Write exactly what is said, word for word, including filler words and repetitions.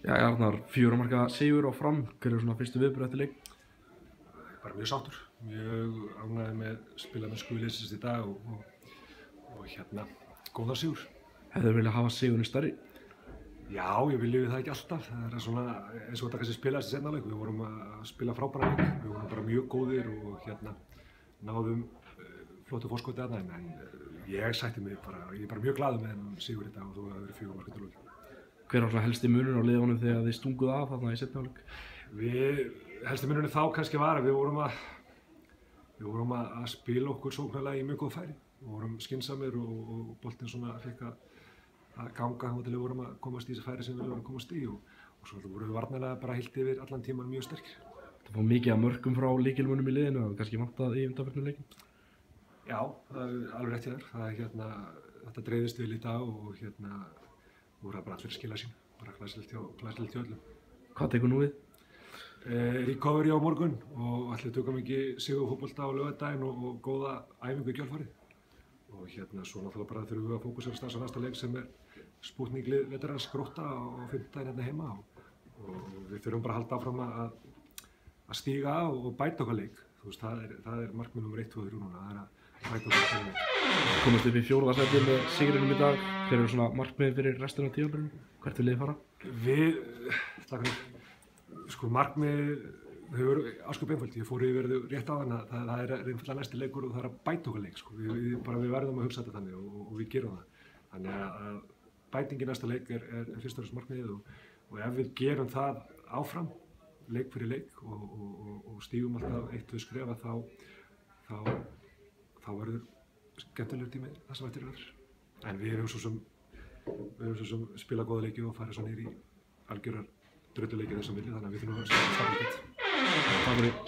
Já, Arnar, fjögurra marka sigur á Fram, hver eru svona fyrstu viðbrögð eftir leik? Bara mjög sáttur, mjög ánægður með spilamennsku liðsins í dag og, og, og hérna, góðan sigur. Hefðu viljað hafa sigurinn stærri? Já, ég vilji það ekki alltaf, það er svona eins og þetta kannski spilaðist í seinna leik, við vorum að spila frábæra leik, við vorum bara mjög góðir og hérna náðum uh, flottu forskoti þarna en uh, ég sætti mig bara, ég er bara mjög glaður með þennan sigur í dag og þú hefur verið fjögur marka til lokin. Hver var svona helsti munur á liðunum þegar þið stunguð af þarna í seinni hálfleik? Við, helsti munurinn þá kannski var að við vorum að, við vorum að, að spila okkur sóknarlega í mjög góð færi. Við vorum skynsamir og, og boltinn svona fekk að, að ganga þá til við vorum að komast í þessi færi sem við vorum að komast í og, og svo vorum við varnarlega bara heilt yfir allan tíman mjög sterkir. Það fá mikið af mörkum frá lykilmönnum í liðinu og kannski vantað í undanförnum leikum? Já, það er alveg rétt hjá þér. Það er hérna, þetta dreifðist vel í dag og hérna voru bara allir að skila sín, bara glæsilegt hjá, glæsilegt hjá öllum. Hvað tekur nú við? Eh, recovery á morgun og allir tökum ekki sigurfótbolta á laugardaginn og, og góða æfingu í kjölfarið. Og hérna svo náttúrulega bara þurfum við að fókusera á næsta leik sem er Spútnik lið veterans Grótta á fimmtudaginn hérna heima og, og við þurfum bara að halda áfram að, að stíga og, og bæta okkar leik. Þú veist, það er, það er markmið númer eitt, tvö og þrjú núna, það er að bæta okkar leik. Komast upp í fjórða sæti með sigrinum í dag. Hver eru svona markmiðin fyrir restina af tímabilinu? Hvert vil liðið fara? Við, takk fyrir, sko markmið hefur afskap einföld. Ég fór yfir þau rétt á hana, það, það er einfallega næsti leikur og það er að bæta okkar leik. Sko. Við, við, bara við verðum að hugsa þetta þannig og, og, og við gerum það. Þannig að bætingi næsta leik er, er, er fyrst og fremst markmiðið og, og ef við gerum það áfram, leik fyrir leik og, og, og stígum alltaf eitt við skrefa þá, þá, þá verður skemmtilegur tími það sem eftir er. En við erum svo sem, við erum svo sem spila góða leiki og fara svo niður í algjörar drulluleiki þessum vilja, þannig að við þurfum að spila stabilitet. Takk fyrir.